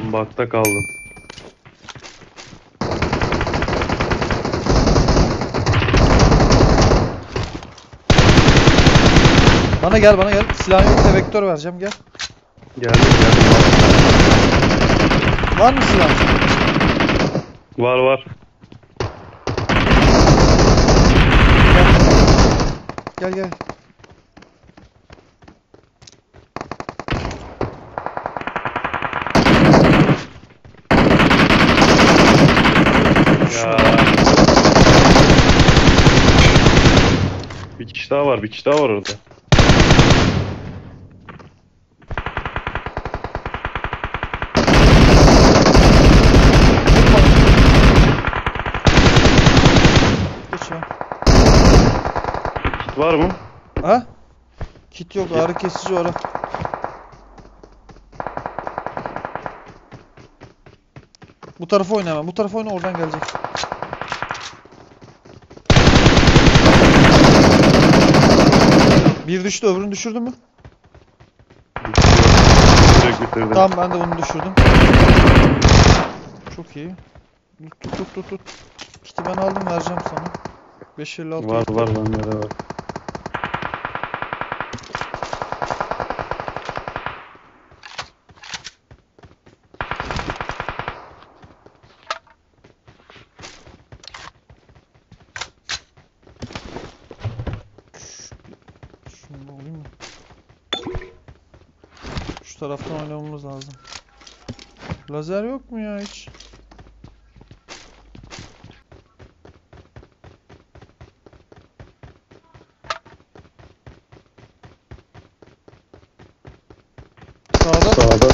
Ben bakta kaldım. Bana gel, bana gel. Silahın yoksa vektör vereceğim, gel. Geldim. Var mı silah? Var. Gel. Ya. Bir kişi daha var orada. Geç ya. Kit var mı? Ha? Kit yok, ağrı kesici var. Bu tarafa oyna hemen. Bu tarafa oyna, oradan gelecek. Bir düştü, öbürünü düşürdün mü? Direkt bitirdim. Tamam, ben de bunu düşürdüm. Çok iyi. Tut. Kiti ben aldım, vereceğim sana. 556. Var bende de var. Şunu da alayım mı? Şu taraftan oynamamız lazım. Lazer yok mu ya hiç? Sağda.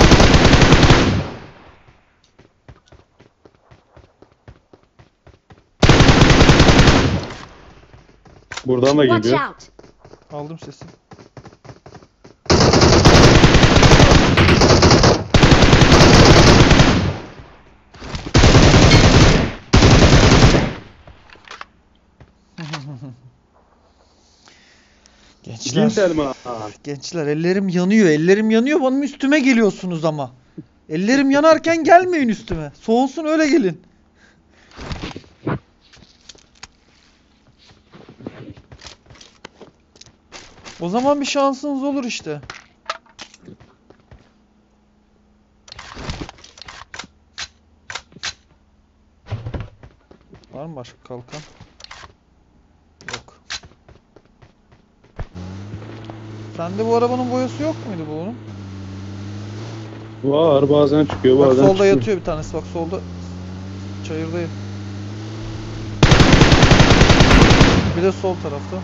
Buradan da Watch geliyor. out! Aldım sesi. Gençler ellerim yanıyor, benim üstüme geliyorsunuz ama. Ellerim yanarken gelmeyin üstüme. Soğusun öyle gelin. O zaman bir şansınız olur işte. Var mı başka kalkan? Yok. Sende bu arabanın boyası yok muydu bu onun? Var, bazen çıkıyor, Bak bazen solda çıkmıyor. yatıyor bir tanesi, bak solda. Çayırda. Bir de sol tarafta.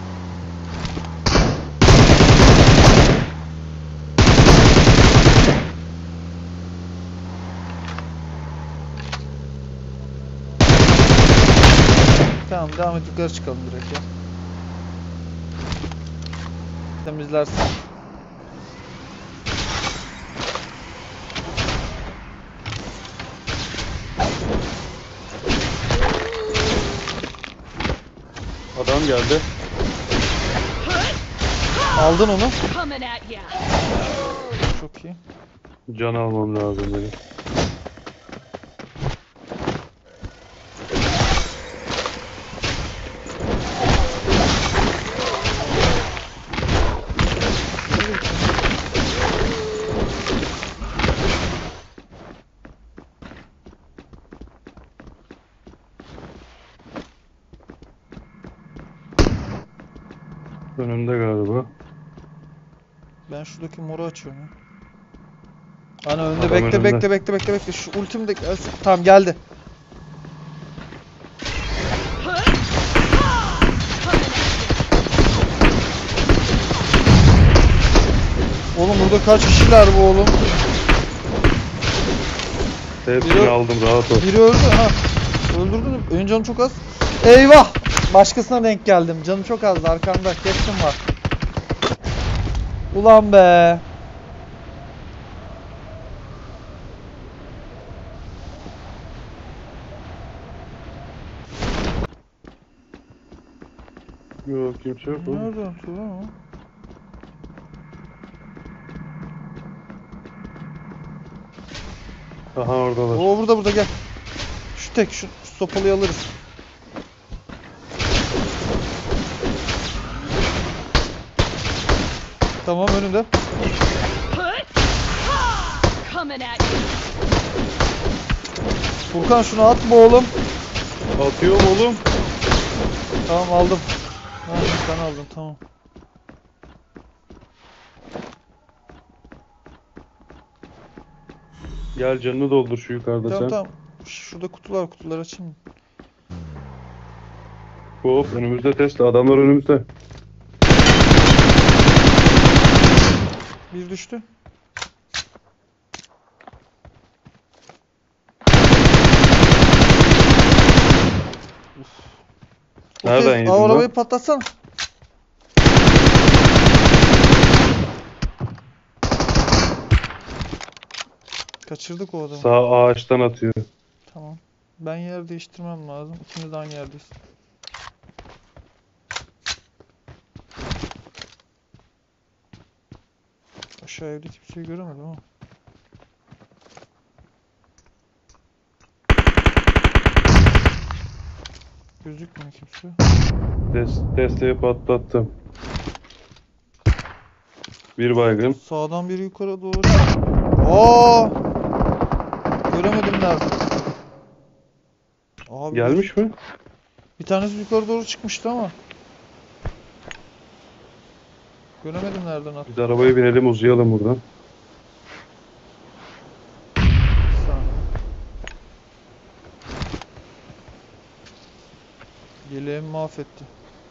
Tamam, devam et, yukarı çıkalım direkt ya. Temizlersin. Adam geldi. Aldın onu. Coming at ya! Çok iyi. Can almam lazım benim. Önümde galiba. Ben şuradaki moru açıyorum ya. Ana önde, Adam önünde. bekle. Şu ultim de gelsin. Tamam, geldi. Oğlum burada kaç kişiler bu oğlum? Hepsini Biri- aldım, rahat ol. Biri öldü ha. Öldürdün mü? Benim canım çok az. Eyvah! Başkasına denk geldim. Canım çok azdı, arkamda. Kestim var. Ulan be. Yok, kimse yok oğlum. Nereden atıyor lan o? Aha oradalar. Oo, burada gel. Şu tek şu sopalıyı alırız. Tamam, önümde. Coming at you. Furkan şunu atma oğlum. Atıyorum oğlum. Tamam, aldım. Ha, sen aldın, tamam. Gel canını doldur şu yukarıda Tamam sen. tamam. Şurada kutular açayım. Hop önümüzde Tesla. Adamlar önümüzde. Bir düştü. Nereden Okey, yedin arabayı lan? patlatsana. Kaçırdık o adamı. Sağ ağaçtan atıyor. Tamam. Ben yer değiştirmem lazım. İkimiz de aynı yerdeyiz. Aşağı evde kimseyi göremedim ama. Gözükmüyor kimse. Tesla'yı patlattım. Bir baygın. Sağdan biri yukarı doğru. Aa! Göremedim nerede. Abi Gelmiş mi? bir tanesi yukarı doğru çıkmıştı ama. Göremedim nereden attı. Biz arabaya binelim uzayalım buradan. Bir saniye. Yeleğimi mahvetti.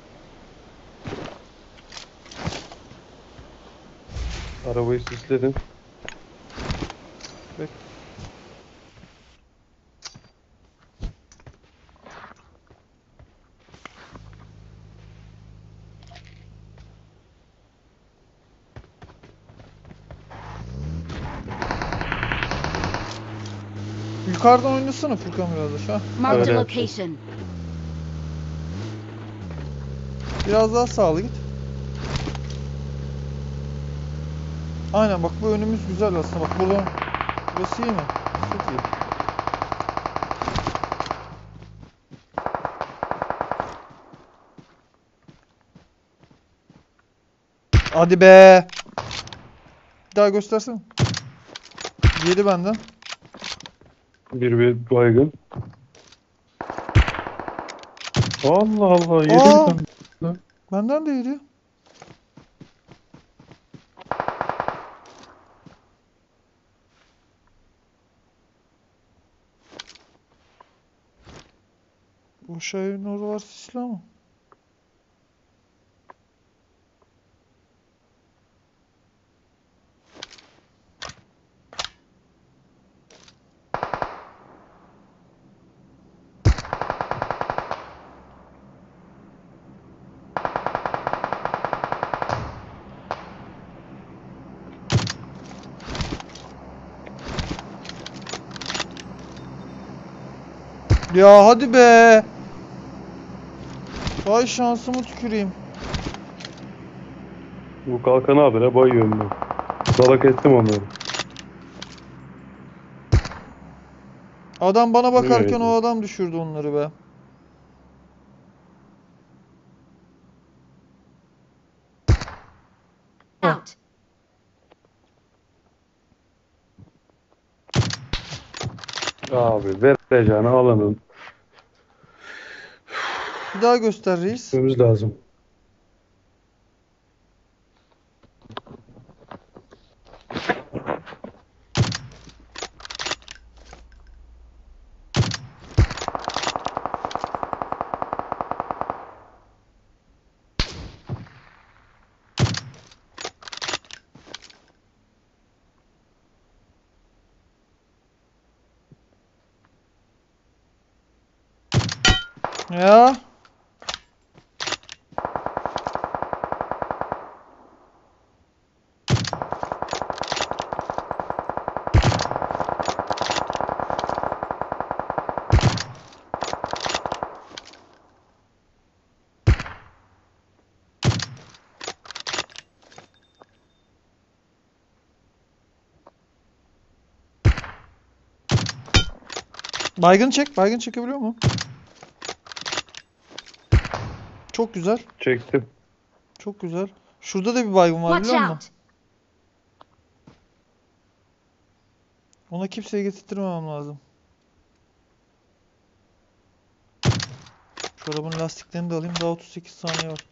Arabayı sisledim. Bek. Yukarıdan oynasana Furkan biraz ha. Marked a Öyle location. Biraz daha sağlı git. Aynen bak, bu önümüz güzel aslında. Bak buradan. Burası iyi mi? Çok iyi. Hadi be. Bir daha göstersene. Yedi benden. Bir baygın. Allah Allah yedi Aa! bir tane. Benden de yedi. Bu şeyin oralar sisli ama. Ya hadi be. Vay şansımı tüküreyim. Bu kalkanı habire bayıyorum ben. Salak ettim onları. Adam bana bakarken Nereye o adam düşürdü onları be. Out. Abi vereceğini alanın. Bir daha göster reis. Gitmemiz lazım. Ya. Baygın çek. Baygın çekebiliyor mu? Çok güzel. Çektim. Çok güzel. Şurada da bir baygın var Watch biliyor musun? out! Ona kimseye getirtmemem lazım. Şu arabanın lastiklerini de alayım. Daha 38 saniye var.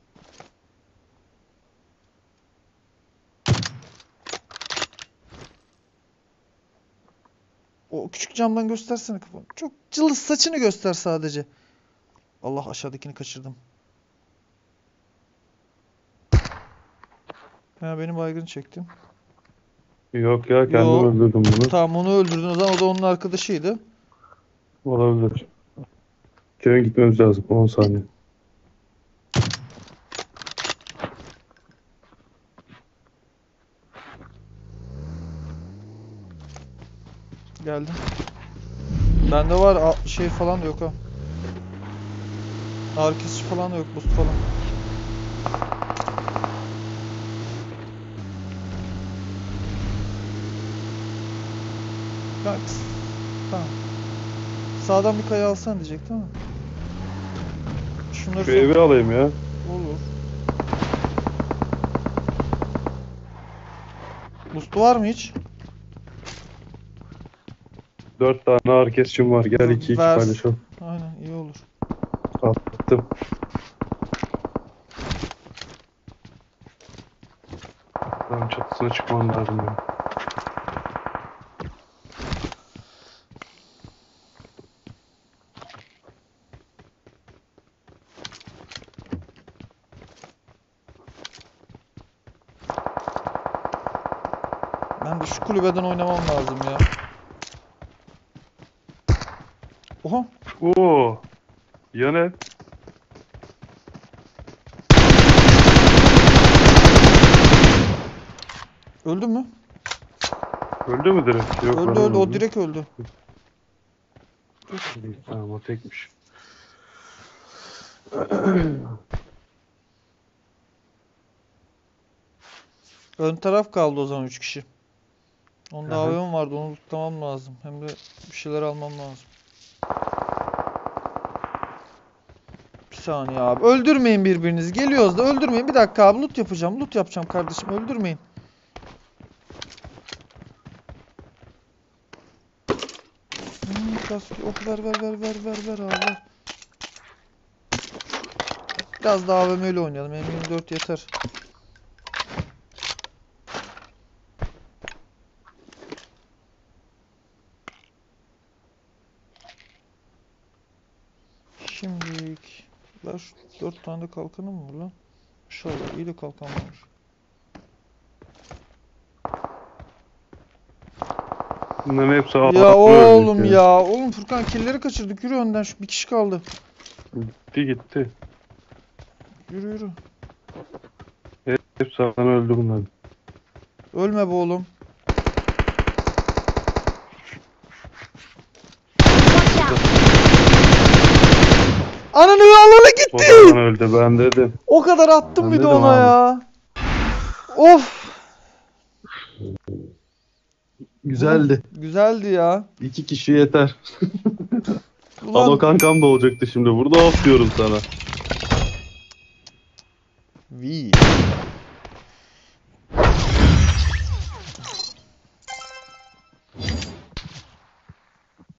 O küçük camdan göstersene kafanı. Çok cılız saçını göster sadece. Allah, aşağıdakini kaçırdım. Ha, benim baygını çektim. Yok ya, kendim Yo. öldürdüm bunu. Tamam, onu öldürdün o zaman, o da onun arkadaşıydı. Olabilir. Tren gitmemiz lazım. 10 saniye. Geldim. Bende var şey falan da yok ha. Ağrı kesici falan da yok, boost falan. Bak. Tamam. Sağdan bir kaya alsan diyecektim ama. Şunları Şu evi alayım ya. olur. Boost var mı hiç? 4 tane ağır kesicim var. Gel 2-2 Ver. paylaşalım. Aynen, iyi olur. Attım. Tamam, çatısına çıkman lazım ya. Ben de şu kulübeden oynamam lazım ya. Oha. Oo. Yan ev. Öldü mü? Öldü mü direkt? Yok, Öldü ben öldü, o öldüm. direkt öldü. İyi, tamam, o tekmiş. Ön taraf kaldı o zaman 3 kişi. Onda Aha. AVM vardı, onu tutmam lazım. Hem de bir şeyler almam lazım. Bir saniye abi. Öldürmeyin birbirinizi. Geliyoruz da öldürmeyin. Bir dakika abi, loot yapacağım. Loot yapacağım kardeşim. Öldürmeyin. Kask. Oh, ver abi, ver. Biraz daha AVM ile oynayalım. M24 yeter. Şimdilik. Ver şu 4 tane de kalkanım mı var lan? İnşallah iyi de kalkan var. Bunların hepsi Ya ağır oğlum öldü. ya. Oğlum Furkan, killleri kaçırdık. Yürü önden. Şu bir kişi kaldı. Gitti. Yürü. Hepsi ağır öldü bunların. Ölme be oğlum. Watch out! Ananı alana O gitti. zaman öldü, ben dedim. O kadar attım Ben bir de dedim ona abi. ya. Of. Güzeldi. Güzeldi ya. 2 kişi yeter. Ulan Alo kankam da olacaktı şimdi. Burada of diyorum sana.